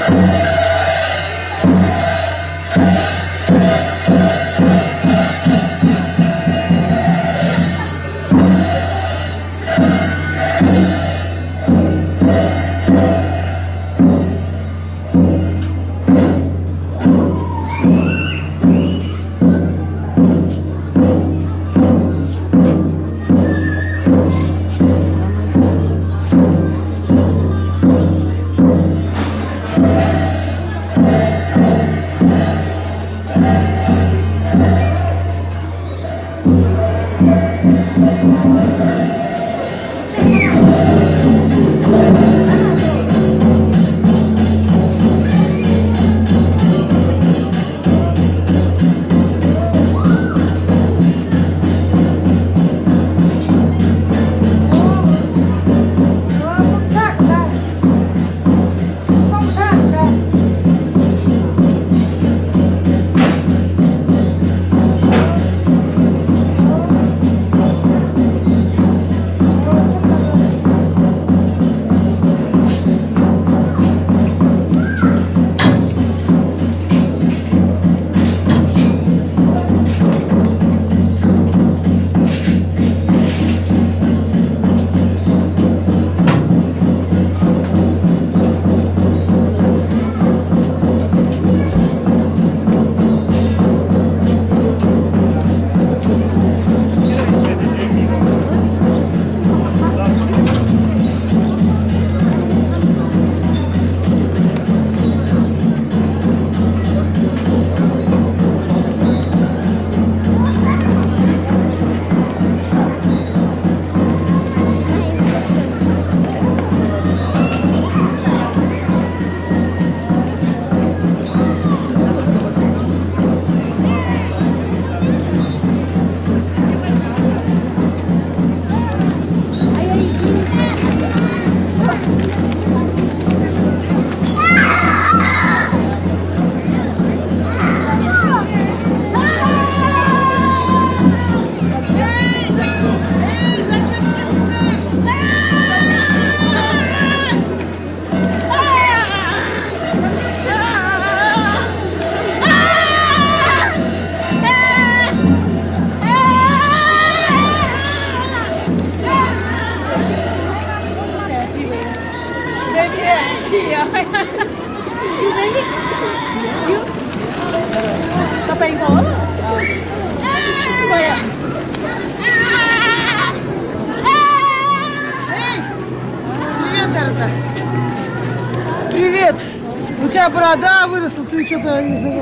Привет! У тебя борода выросла, ты что-то из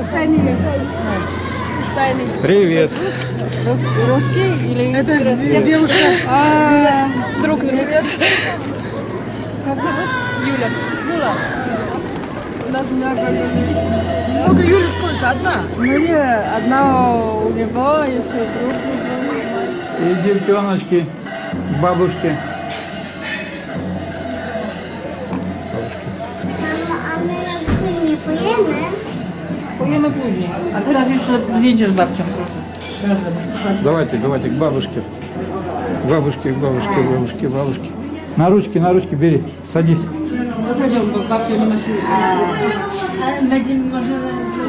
Привет! Русский или... Это девушка. Друг. Привет. Как зовут? Юля. Юля. У нас много людей. Много Юли сколько? Одна? Ну нет, одна у него, еще друг. И девчоночки, бабушки. Pojemy później. A teraz jeszcze zdjęcie z babcią, proszę. Давайте к бабушке. Бабушке. На ручки бери, садись. Посадил, bo babcia nie ma siły. Ale będziemy może...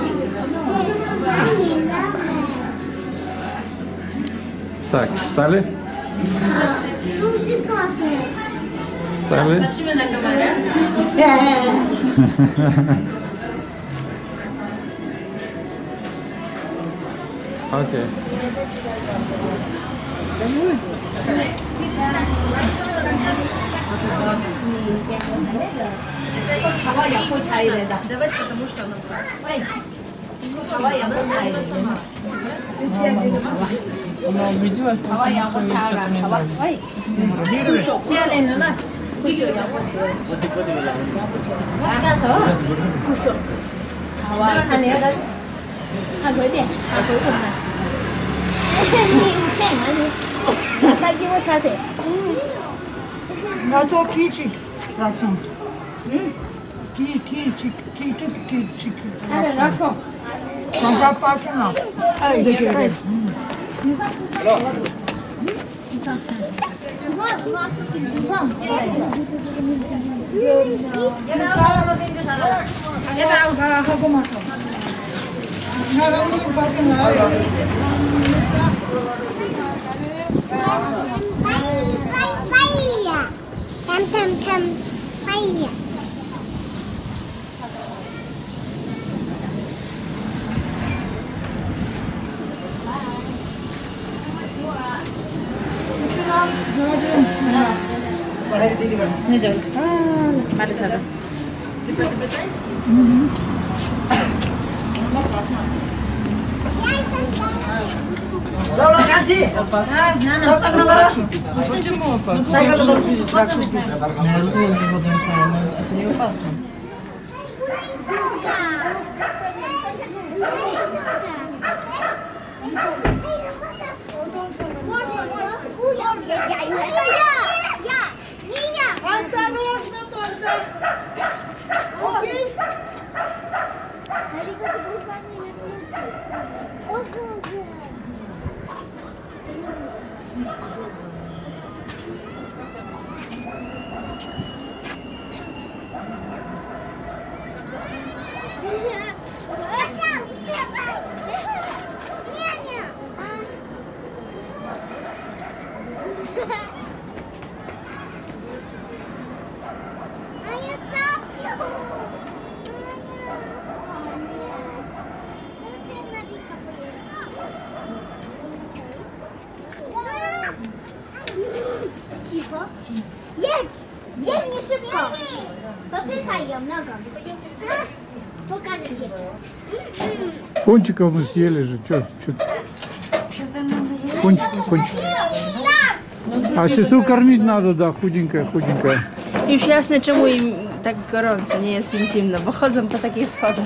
Так, встали? Встали? Patrzymy na kamerę. Окей. Давайте, потому что она брать. Она убедилась, потому что ей что-то не нравится. На то кичик. Раксон. Кичик. Раксон. Компактно. Я Это Хагумаса. Надо очень паркинга. Там, пойдем. Не делай. Ada sana. Я разумею, że chodzą sami, a to nie opasne. Осторожно только. Окей? Cicho. Jedź! Jedź nie szybko! Popychaj ją nogą. Pokażę ci jeszcze. Пончиков мы съели же. Чё? Пончики. А сестру кормить надо, да, худенькая. Już jasne, czemu im tak gorąco, nie jest im zimno, bo chodzą po takich schodach.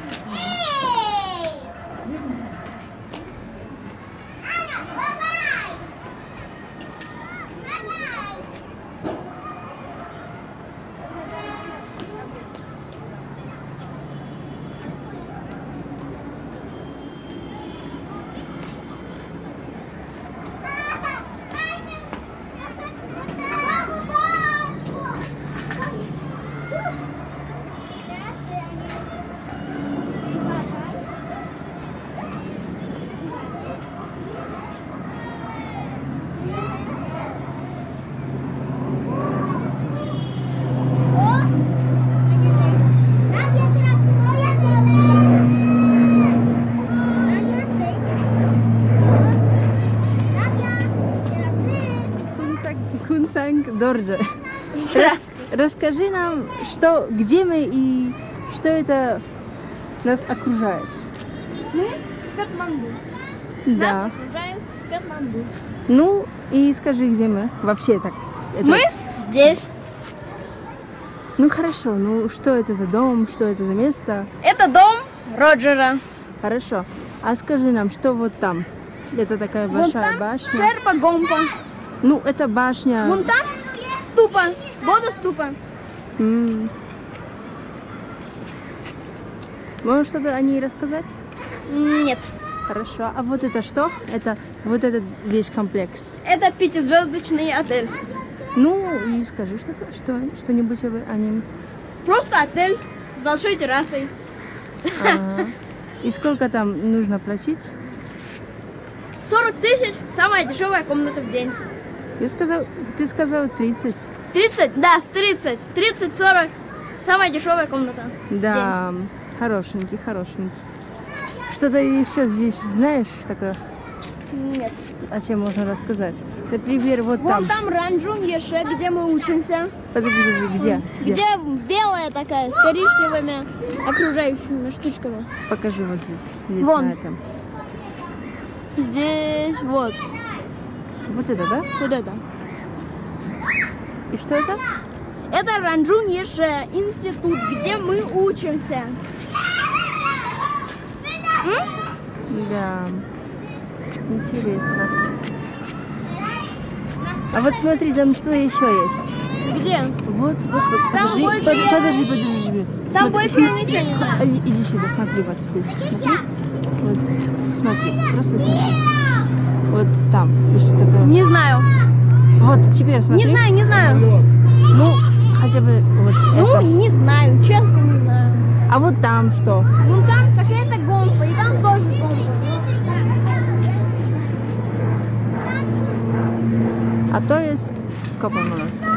Кунсанг Дорджа. Расскажи нам, где мы и что это нас окружает. Мы в Катманду. Да. Нас окружает Катманду. Ну и скажи, где мы вообще так. Мы здесь. Ну хорошо, ну что это за дом, что это за место? Это дом Роджера. Хорошо. А скажи нам, что вот там? Это такая Вон большая там башня. Шерпа Гомпа. Ну, это башня. Вон там ступа. Водоступа. Можешь что-то о ней рассказать? Нет. Хорошо. А вот это что? Это вот этот весь комплекс. Это пятизвездочный отель. Ну, и скажи что-нибудь о нем. Просто отель с большой террасой. Ага. И сколько там нужно платить? 40 тысяч. Самая дешевая комната в день. Ты сказал 30. 30? Да, 30. 30-40. Самая дешевая комната. Да, хорошенький. Что-то еще здесь знаешь такое? Нет. О чем можно рассказать? Например, вот Вон там. там Ранджун Еше, где мы учимся. Подожди, где? Где белая такая, с коричневыми окружающими штучками. Покажи вот здесь. Вон. На этом. Здесь вот. Вот это, да? Вот это. И что это? Это Ранджун Еше, институт, где мы учимся. Да. Интересно. А вот смотри, там что еще есть? Где? Вот. Там Подожди, больше подожди. Там Смотри, больше я ничего не знаю. Иди сюда, смотри, вот здесь. Смотри. Вот. Смотри, просто смотри. Вот там. Что такое? Не знаю. Вот, теперь смотри. Не знаю. Ну, хотя бы вот Ну, это. не знаю, честно не знаю. А вот там что? Вон там какая-то гонка, и там тоже гонка. А то есть Копа монастырь.